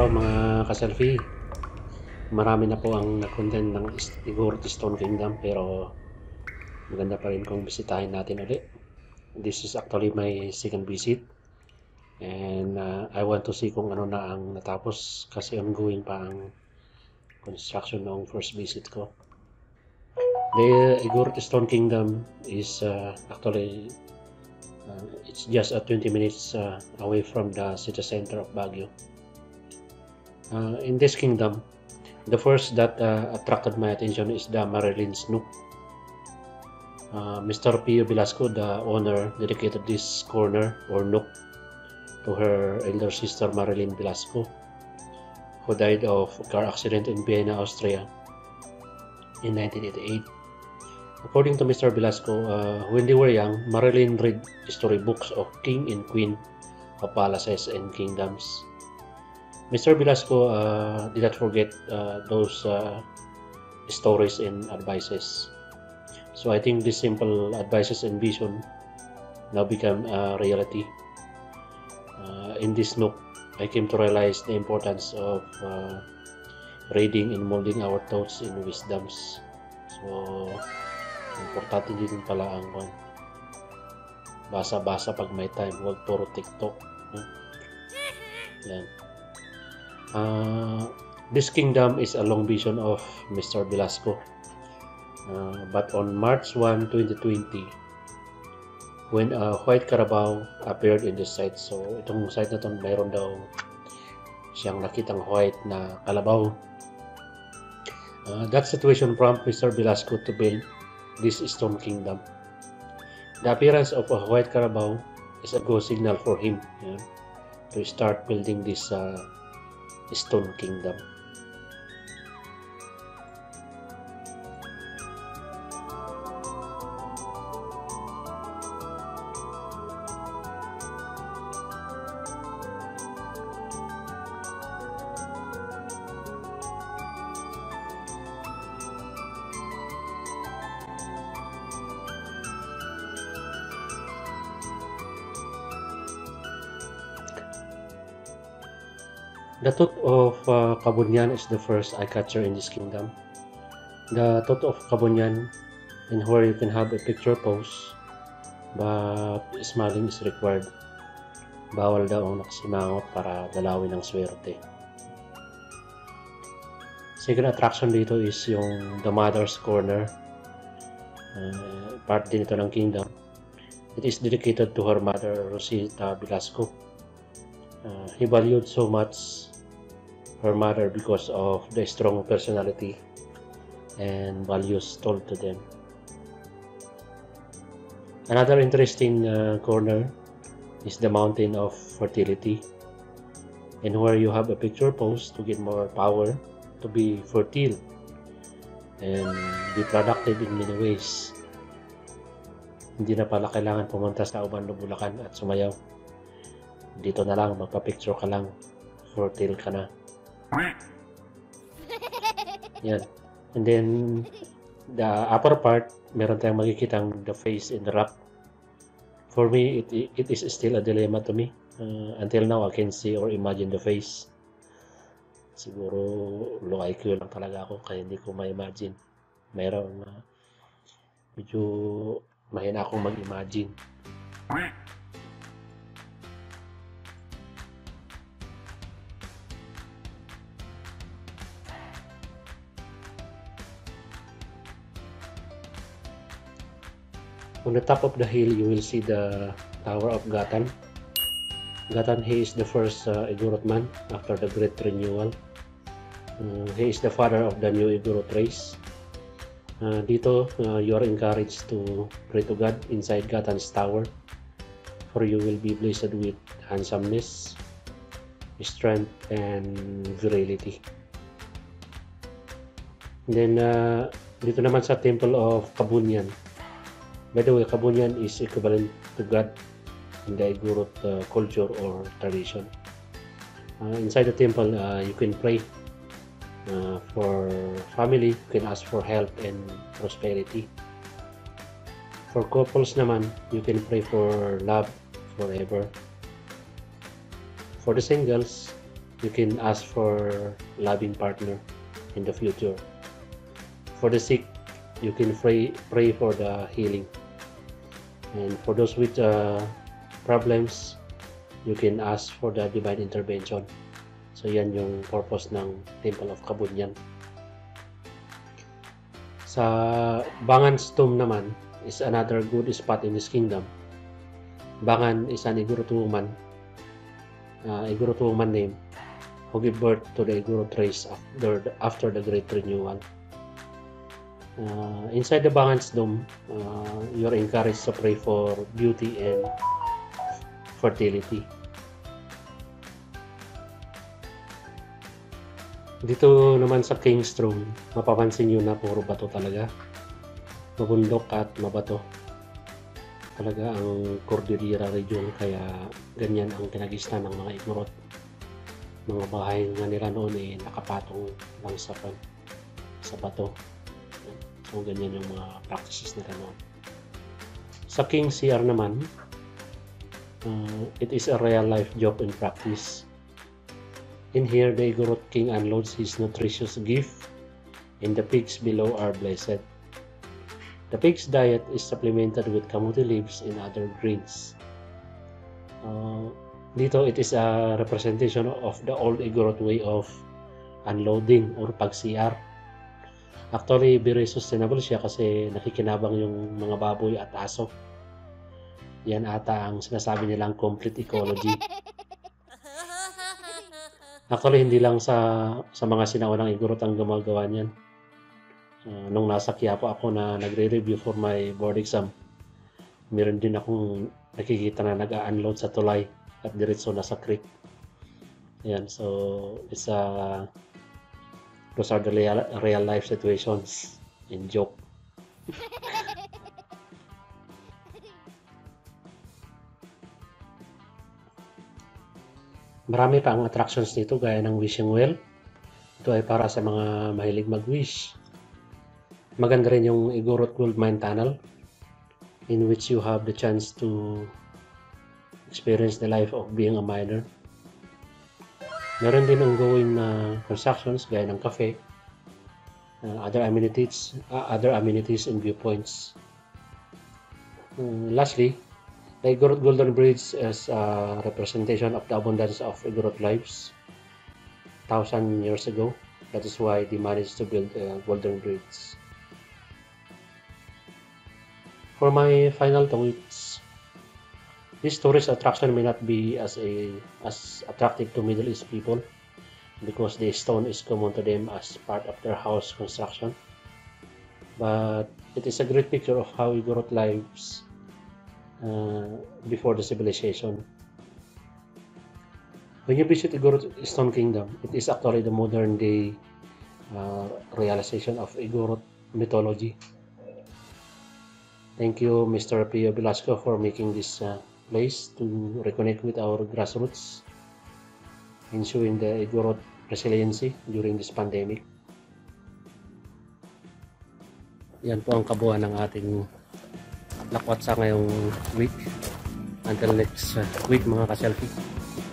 araw mga ka-selfie. Marami na po ang nag-content ng Igorot Stone Kingdom pero maganda pa rin kung bisitahin natin ulit. This is actually my second visit and I want to see kung ano na ang natapos kasi ongoing pa ang construction noong first visit ko. The Igorot Stone Kingdom is actually it's just 20 minutes away from the city center of Baguio. In this kingdom, the first that attracted my attention is the Marilyn's Nook. Mr. Pio Velasco, the owner, dedicated this corner or nook to her elder sister Marilyn Velasco, who died of a car accident in Vienna, Austria in 1988. According to Mr. Velasco, when they were young, Marilyn read storybooks of king and queen of palaces and kingdoms. Mr. Velasco did not forget those stories and advices. So I think these simple advices and vision now become a reality. In this nook, I came to realize the importance of reading and molding our thoughts in wisdoms. So, importante din pala ang basa-basa pag may time, huwag puro TikTok. Yan. This kingdom is a long vision of Mr. Velasco. But on March 1, 2020, when a white carabao appeared in this site, so itong site na ito, mayroon daw siyang nakitang white na kalabaw. That situation prompted Mr. Velasco to build this stone kingdom. The appearance of a white carabao is a go signal for him to start building this stone kingdom. The tooth of Kabunyan is the first eye-catcher in this kingdom. The tooth of Kabunyan, and where you can have a picture pose, but smiling is required. Bawal daw ang nakasimangot para dalawin ng swerte. Second attraction dito is yung The Mother's Corner. Part din ito ng kingdom. It is dedicated to her mother, Rosita Velasco. He valued so much her mother because of the strong personality and values told to them. Another interesting corner is the Mountain of Fertility, and where you have a picture pose to get more power to be fertile and be productive in many ways. Hindi na pala kailangan pumunta sa Ubando, Bulacan at sumayaw. Dito na lang, magpa-picture ka lang, fertile ka na. Yan. And then the upper part, meron tayong makikitang the face in the rock. For me, it is still a dilemma to me. Until now, I can see or imagine the face. Siguro low IQ lang talaga ako kaya hindi ko ma-imagine. Meron medyo mahina akong mag-imagine. On the top of the hill, you will see the Tower of Gatan. Gatan, he is the first Igorot man after the Great Renewal. He is the father of the new Igorot race. Dito, you are encouraged to pray to God inside Gatan's tower, for you will be blessed with handsomeness, strength, and virility. Then, dito naman sa Temple of Kabunyan. By the way, Kabunyan is equivalent to God in the Igorot culture or tradition. Inside the temple, you can pray for family, you can ask for health and prosperity. For couples naman, you can pray for love forever. For the singles, you can ask for loving partner in the future. For the sick, you can pray for the healing. And for those with problems, you can ask for the divine intervention. So yan yung purpose ng Temple of Kabunyan. Sa Bangan's tomb naman is another good spot in this kingdom. Bangan is an Igorot woman name who gave birth to the Igorot race after the Great Renewal. Inside the Bangan's tomb, you are encouraged to pray for beauty and fertility. Dito naman sa King's Throne, mapapansin nyo na puro bato talaga. Mabundok at mabato. Talaga ang Cordillera region, kaya ganyan ang kinagisnan ng mga Igorot. Mga bahay nga nila noon ay nakapatong lang sa bato. So ganyan yung mga practices nila noon. Sa King's CR naman, it is a real life job in practice. In here, the Igorot king unloads his nutritious gift, and the pigs below are blessed. The pig's diet is supplemented with kamuti leaves and other greens. Dito, it is a representation of the old Igorot way of unloading or pag-CR. Actually, very sustainable siya kasi nakikinabang yung mga baboy at aso. Yan ata ang sinasabi nilang complete ecology. Actually, hindi lang sa mga sinaunang Igorot ang gumagawa niyan. Nung nasa Quiapo ako na nagre-review for my board exam, meron din akong nakikita na nag-unload sa tulay at diretso na sa creek. Ayan, so those are the real life situations in joke. Marami pa ang attractions dito gaya ng wishing well. Ito ay para sa mga mahilig mag-wish. Maganda rin yung Igorot Gold Mine Tunnel, in which you have the chance to experience the life of being a miner. Meron din ongoing na constructions gaya ng cafe, other amenities and viewpoints. Lastly, the Igorot Golden Bridge is a representation of the abundance of Igorot lives 1,000 years ago. That is why they managed to build a golden bridge. For my final thoughts, this tourist attraction may not be as attractive to Middle East people because the stone is common to them as part of their house construction. But it is a great picture of how Igorot lives before the civilization. When you visit Igorot Stone Kingdom, it is actually the modern day realization of Igorot mythology. Thank you, Mr. Pio Velasco, for making this place to reconnect with our grassroots and showing the Igorot resiliency during this pandemic. Yan po ang kabuuan ng ating lakwat sa ngayong week. Until next week mga ka-selfie.